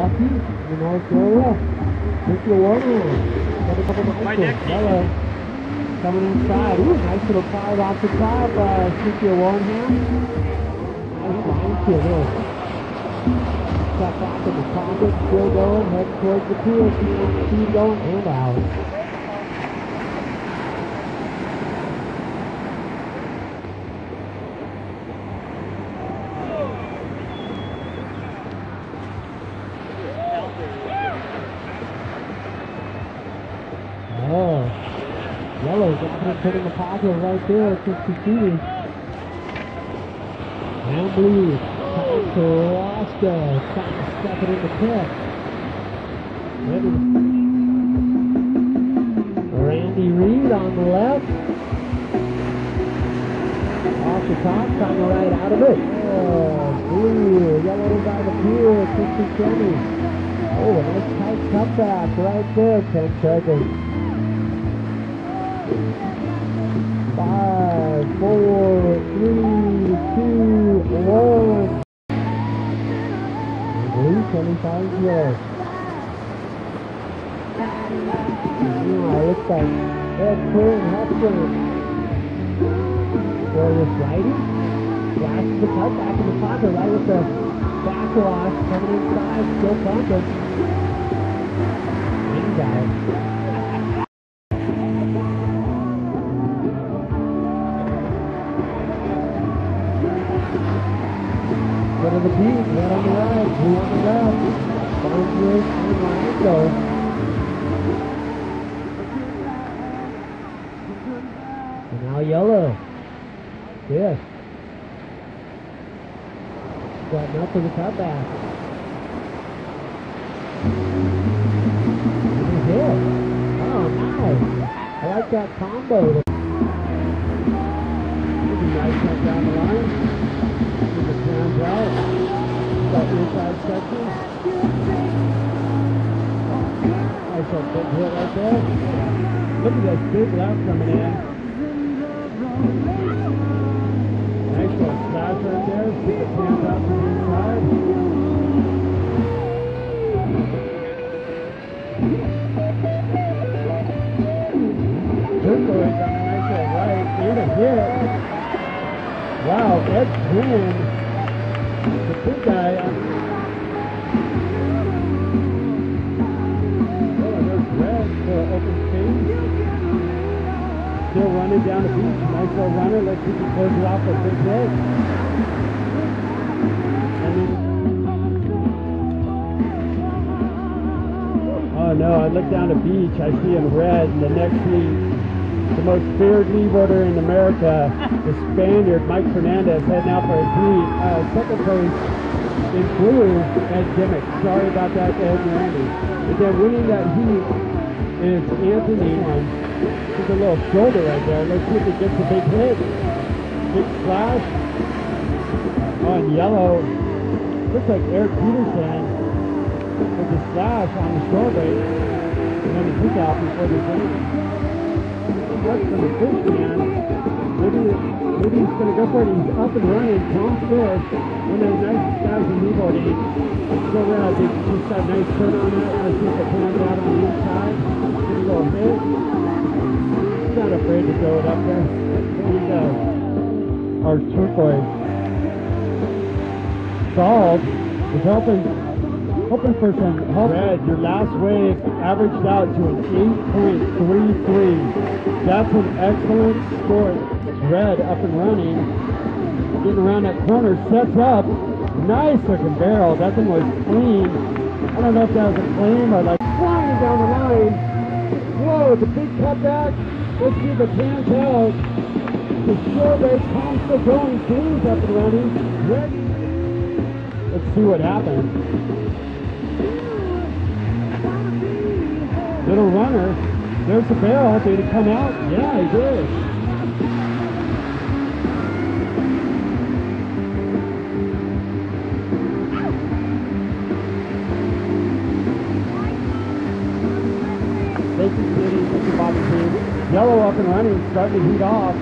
Kentucky, in North Florida. Cynthia Warner. Yellow. Coming inside. Ooh, nice little card off the top. Cynthia Warner. Nice line to it. Step back in the pocket. Still going. Head towards the pier. Keep going and out. Yellow dropping it, putting the pocket right there at 60 and blue, time to Alaska, trying to step it in the pit. Randy Reed on the left. Off the top, trying to ride out of it. Oh, blue, yellow by the pier, 60-20. Oh, a nice tight cutback right there, 10 seconds. 5, 4, 3, 2, 1. Blue 25 yards. Looks like Ed Curran Hudson. For this righty. Flashes the cut back in the pocket right with the backwash coming inside. Still pumping. And got it. One on the beat, one on the right, blue on the left. Farnsworth and Orlando. And now yellow. Yes. Got enough for the cutback. And a hit. Oh, nice. I like that combo. Nice cut down the line. Hands out. Got the inside section. Nice little big hit right there. Look at that big left coming in. Nice little splash right there. Keep the hands out to the inside. This boy's on a nice little right. And a hit. Wow, Ed Curran. The big guy on there's Red for open space. Still running down the beach. Nice little runner. Let's see if he closes it off with a big hit. Oh no, I look down the beach. I see him red in the next heat. The most feared kneeboarder in America, the Spaniard, Mike Fernandez, heading out for a heat. Second place in blue, Ed Dimmick. Sorry about that, Ed and Randy. But then winning that heat is Anthony. Just a little shoulder right there. Let's see if he gets a big hit. Big splash. On yellow. Looks like Eric Peterson with the slash on the shoulder. And then the kick out before the game. That's for the fish man. Maybe he's going to go for it. He's up and running. Tom Fish, one of the nicest guys in kneeboarding. So red. They just got a nice turn on that. Let's see if it pans out on the inside. It's going to go a hit. He's not afraid to throw it up there. There he goes. Our turquoise. Solved is hoping for some help. Red, your last wave averaged out to an 8.33. That's an excellent score. It's Red up and running. Getting around that corner, sets up. Nice looking barrel. That thing was clean. I don't know if that was a claim or like flying down the line. Whoa, it's a big cutback. Let's see if it pans out. The short race, Tom still going. Blue's up and running. Red. Let's see what happens. Little runner. There's the barrel. Did it come out? Yeah, he did. Mason City, Mr. Bobby team. Yellow up and running, starting to heat off.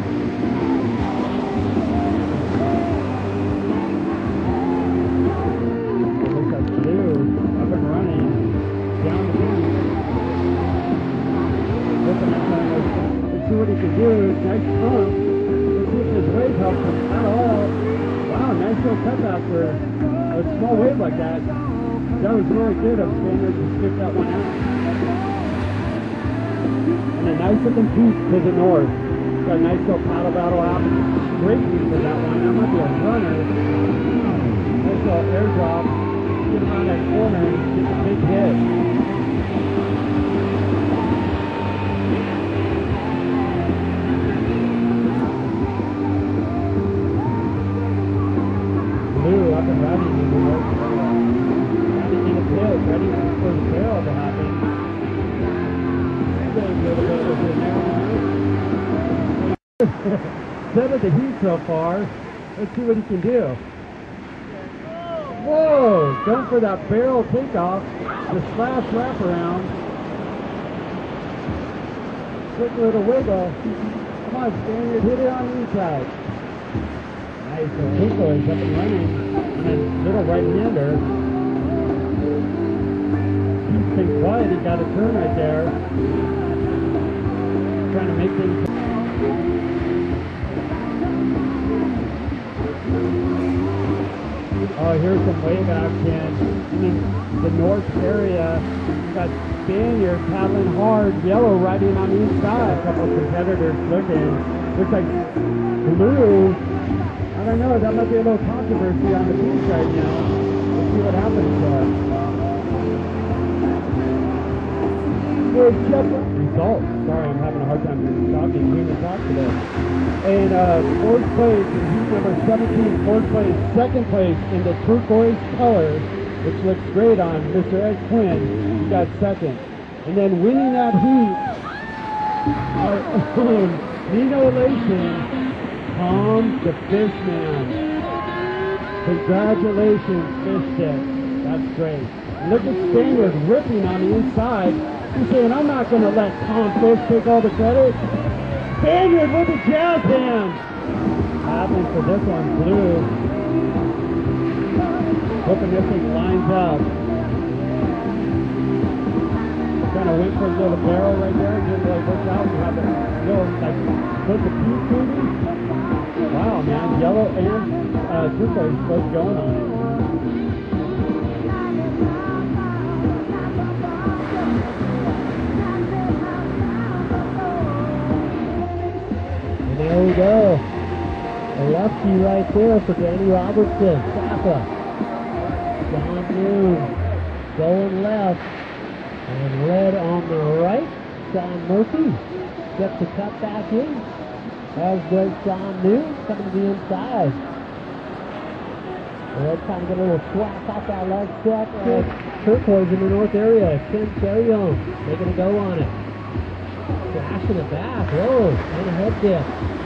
Looks like blue up and running. small wave like that. That was really good of Spaniards to skip that one out. And a nice looking peak to the north. Got a nice little paddle battle happening. Great view for that one. That might be a runner. Nice little airdrop. Get around that corner and get a big hit. Blue up and running in the north. Running in a pit, ready for the tail to happen. A little bit of the Set of the heat so far. Let's see what he can do. Whoa! Going for that barrel takeoff. The slash wraparound. Quick little wiggle. Come on, Spaniard, hit it on the inside. Nice. So Kneelo is up and running. And then little right-hander. He's been quiet. He got a turn right there. Trying to make things. Oh, here's some wave action. And then the north area, got Spaniard paddling hard, yellow riding on the inside. A couple of competitors looking. Looks like blue. I don't know, that might be a little controversy on the beach right now. Let's see what happens there. Results. Sorry, I'm having a hard time talking. Human talk today. And fourth place in heat number 17. Fourth place, second place in the turquoise color, which looks great on Mr. Ed Quinn. He got second. And then winning that heat, our own Nino Elation, Tom the Fishman. Congratulations, Fish Stick. That's great. Look at Spaniard ripping on the inside. He's saying, I'm not going to let Tom Fish take all the credit. Spaniard with the jazz hands. Happening for this one, blue. Hoping this thing lines up. Kind of went for a little barrel right there. Didn't really work out. You have a little, like, put the peak movie. Wow, man. Yellow and turquoise both going on it. There we go. A lefty right there for Danny Robertson. Kappa. John Noon going left. And red on the right. Sean Murphy gets the cut back in. As does Sean Noon coming to the inside. Red trying to get a little swap off that leg set. Turquoise in the north area. Ken Carryhome making a go on it. Flashing it back. Whoa. And a head dip.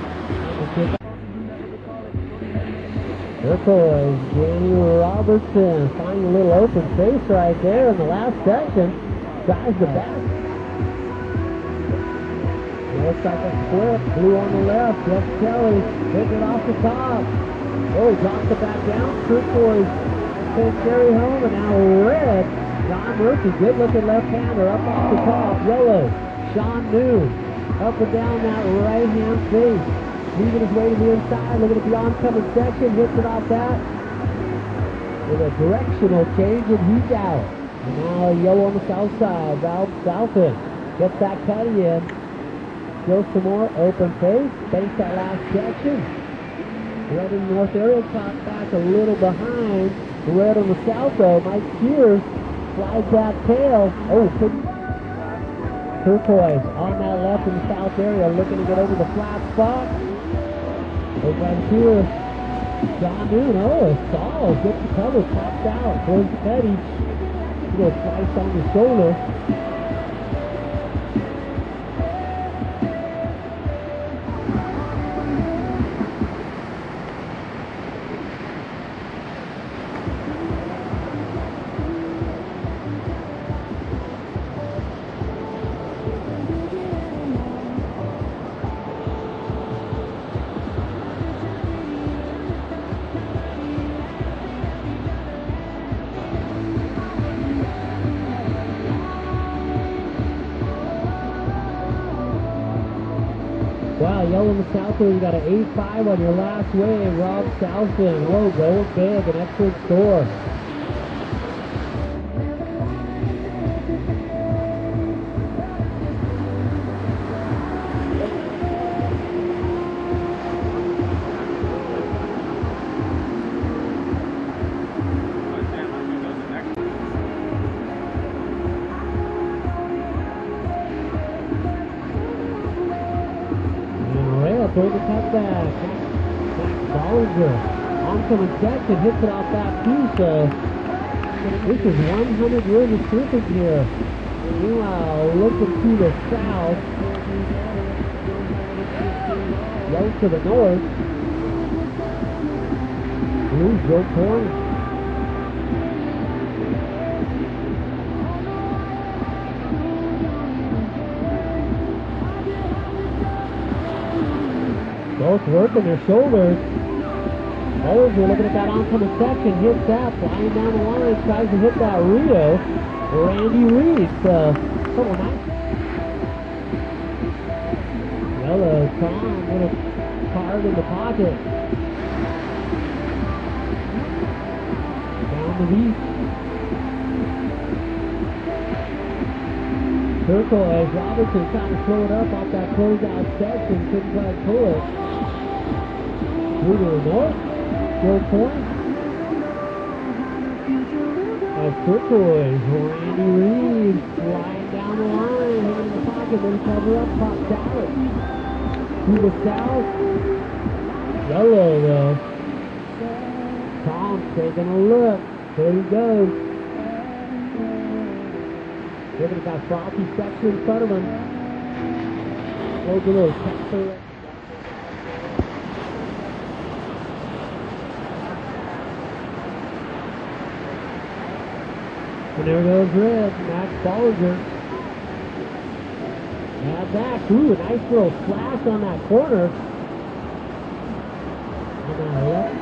Turquoise, Danny Robertson finding a little open space right there in the last section. Drives the back. Looks like a split. Blue on the left. Jeff Kelly hitting it off the top. Oh, drops it back down. Turquoise can carry home. And now red. John Murphy, good looking left-hander up off the top. Yellow. Sean Noon up and down that right-hand face. Moving his way to the inside, looking at the oncoming section, hits it off that. With a directional change, and he's out. And now yellow on the south side, Southend gets that cutting in. Still some more open face, banks that last section. Red in the north area, caught back a little behind. Red on the south though, Mike Pierce slides that tail. Oh, Turquoise on that left in the south area, looking to get over the flat spot. Over right here, John Noon, a stall, gets the cover, pops out, towards the petty. A little slice on the shoulder. Wow, yellow in the south where you got an 8-5 on your last wave. Rob Southland, whoa, going big, an excellent score. play the cutback. Mike Bolsa oncoming section, hits it off that Ksusa. This is 100 years of slippage here. Meanwhile, looking to the south, goes to the north. Blues go point. Both working their shoulders. Bolsa looking at that oncoming section, hits that, flying down the line, tries to hit that Rio. Randy Reed, couple nice. Yellow, Tom, little card in the pocket. Down the beach. Circle as Robertson trying to slow it up off that closeout section, couldn't quite pull it. Through to the north, still point. Turquoise, Randy Reed flying down the line, hitting the pocket, then cover up, pops out. To the south, yellow though. Tom taking a look, there he goes. Looking at that frothy section in front of him. Look a little capper. And there goes red, Mike Bolsa. Now back, ooh, a nice little flash on that corner. On that left.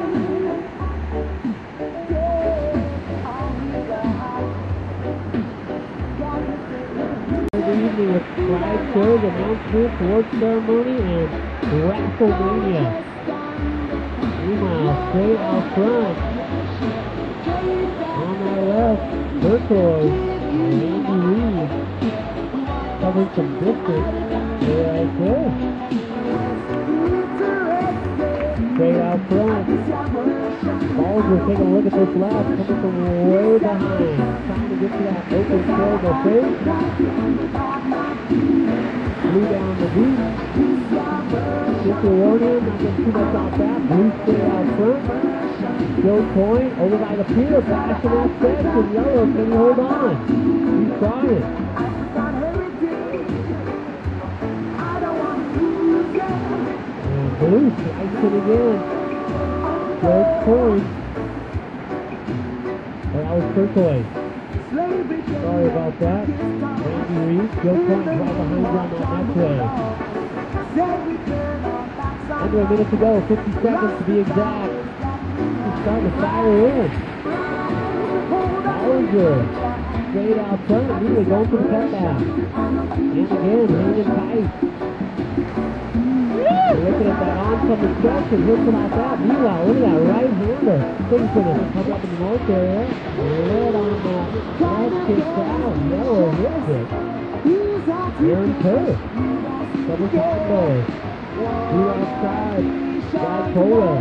Every evening with flag shows, announcements, award ceremony, and WrestleMania. Meanwhile, straight out front. On that left. Turquoise, Randy Reed, covering some distance, right there. Straight out front. Bolsa taking a look at this lap, coming from way behind, trying to get to that open shoulder face. Blue down the beach. Just to warn him, not getting too much off that. Blue straight out front. Still point, over by the pier, flashing that section, yellow, can he hold on? He's trying. And blue slicing again. Still point. That was turquoise. Sorry about that. Randy Reed, still point, right behind you on that next way. Under a minute to go, 50 seconds to be exact. Starting to fire in. Bolsa straight out front, immediately going for the cutback. And again, hanging tight. Looking at that oncoming section, hits it off that. Meanwhile, look at that right-hander. Things gonna come up in the north area. Red on that left kicks out. Yellow hits it. Aaron Kerr. Double combo. Blue outside. Brad Cola.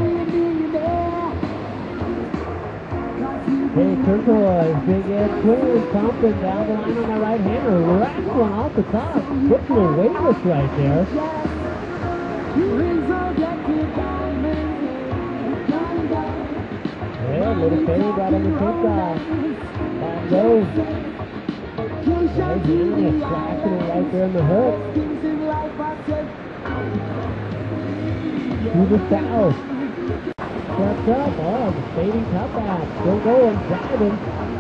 Hey, Turquoise, big Ed Twin, pumping down the line on the right hander, wrestling off the top, putting a weightless right there. Yeah, little Perry got on the takeoff. Back goes. Right hand, flashing it right there in the hook. To the south. Steps up, oh, the fading cutback, still going, driving.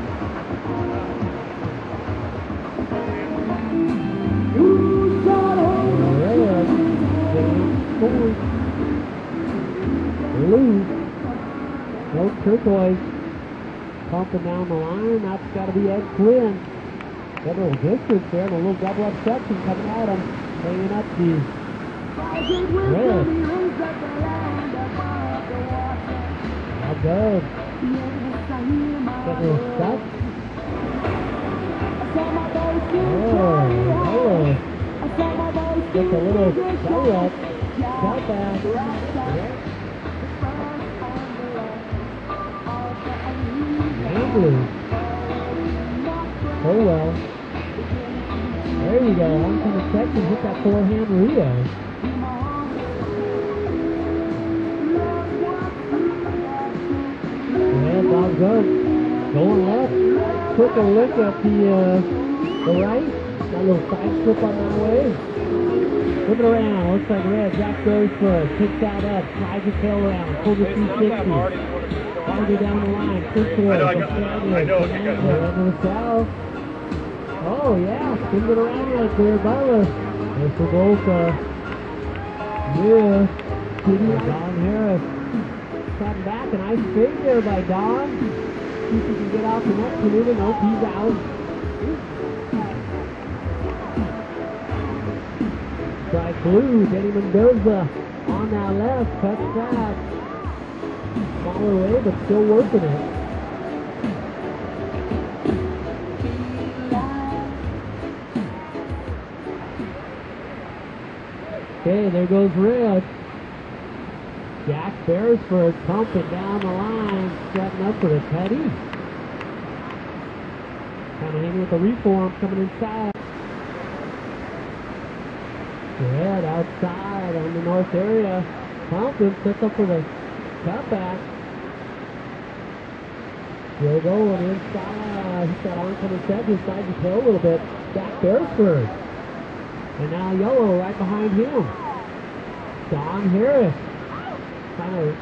Red, point. Blue, no turquoise, pumping down the line, that's got to be Ed Quinn. Got a little distance there, and a little double up section coming at him, hanging up the red. Good. Get a little stuck. Oh, just a little toe up. Cut back. Andrew. Oh well. There you go. On to the section. Hit that forehand Rio. go. Going left. Took a look at the right. Got a little side slip on that way. Flip it around. Looks like red. Jack goes first. Kicks out up. Slides his tail around. Pulls the 360. Farther down the line. Quick for it. I know. Into the south. Oh, yeah. Spins it around right there. Butler. There's the Bolsa. Yeah. Don Harris. Cutting back. A nice fade there by Don. See if he can get out the next maneuver. Nope, he's out. Strike blue. Denny Mendoza on that left. Cuts back. Smaller way, but still working it. Okay, there goes red. Jack Beresford pumping down the line, setting up for the Teddy. Kind of hanging with the reform coming inside. Red outside on the north area. Pumping, sets up for the cutback. Still going inside. He's got oncoming set inside the tail a little bit. Jack Beresford. And now yellow right behind him. Don Harris. Kind of.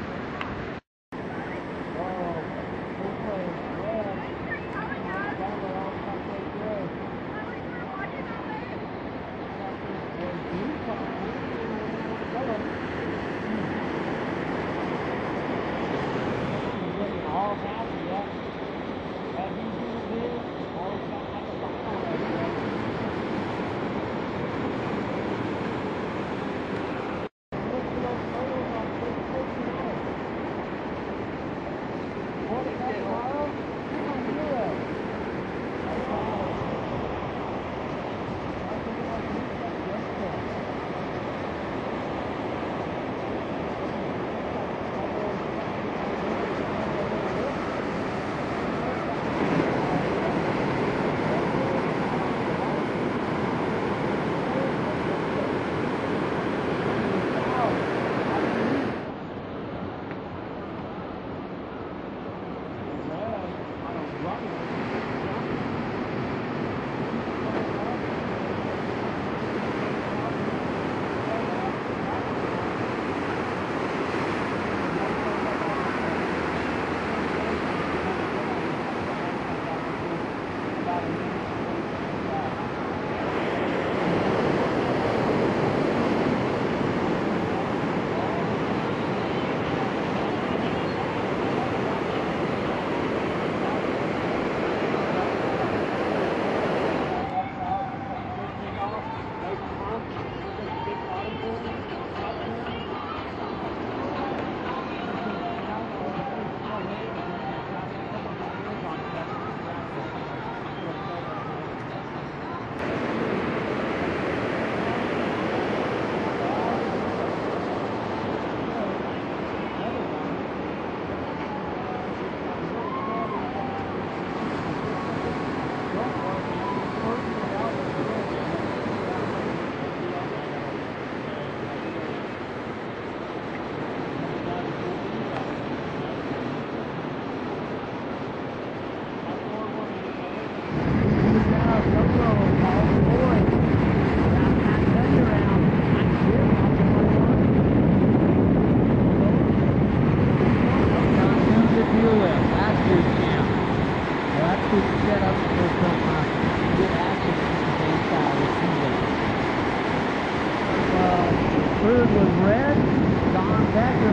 Third was red, Don Becker,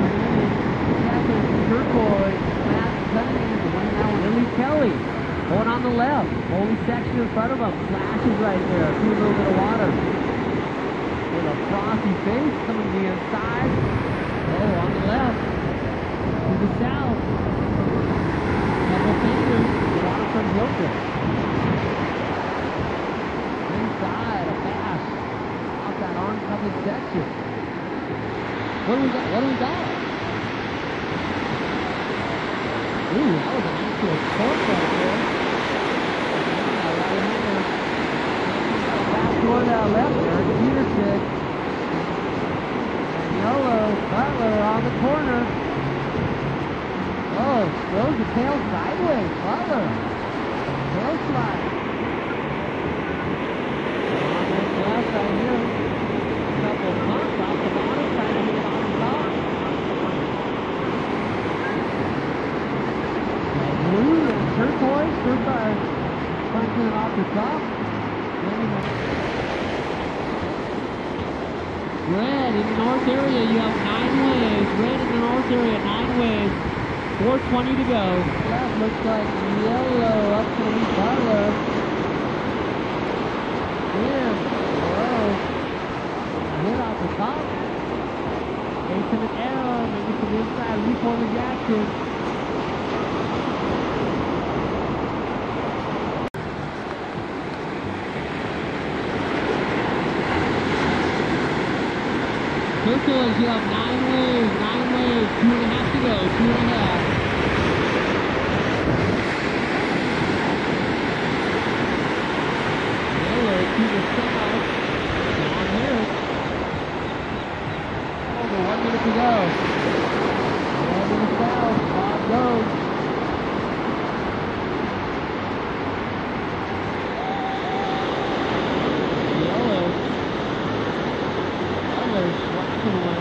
second turquoise, Matt Cunningham, winning that one, Lily Kelly, going on the left, holy section in front of him, flashes right there, through a little bit of water, with a frosty face coming to the inside, oh, on the left, to the south, couple fingers, water from Hilton, inside, a pass, off that oncoming section. What do we got? Ooh, that was an actual cork right there. Back toward that left there, Peterson. And yellow, Butler on the corner. Oh, throws it tail sideways. Butler. Tail slide. On this left right here. Couple bumps off the bottom. Trying to get on the top. Blue and turquoise. Turquoise. Punching off the top. Red in the north area, you have 9 waves. Red in the north area, 9 waves. 4:20 to go. That looks like yellow up to the Butler. Yeah, whoa. Hit off the top. Facing an arrow, maybe some inside reforming action. Turquoise, you have 9 waves, 2.5 to go, 2.5. Yellow to the south, down here. Over 1 minute to go. Yellow to the south, Bob goes. Yellow. Butler's slacking away.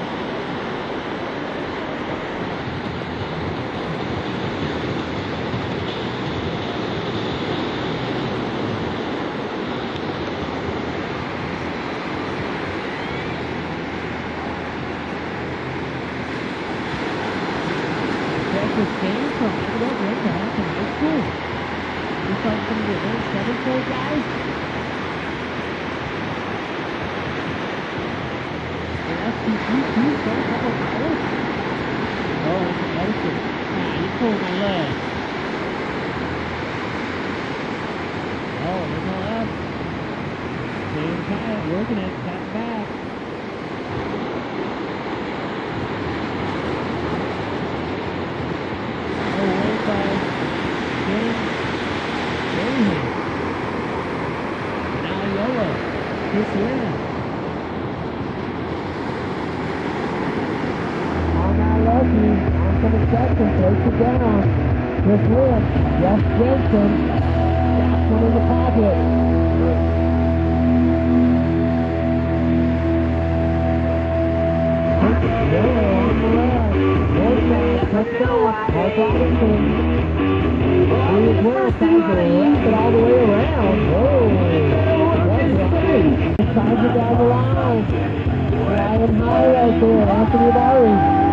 Texas game from Kneeboard to Huntington High School. Just like some of the old 7-fold guys. STG too, so a couple of hours. Oh, medicine. You pulled my leg. Oh, there's no left. Staying tight, working it, tap back. Oh, way by James. Now yellow. This win. Lucky, on for the second, takes it down. This win, Jeff Jensen, got one in the pocket. Yellow on the left, north side, touchdown, Mark Robinson. He as well, tries to wrap it all the way around. Oh, that's right. Ties it down the line. Flying high right there, Anthony Barry.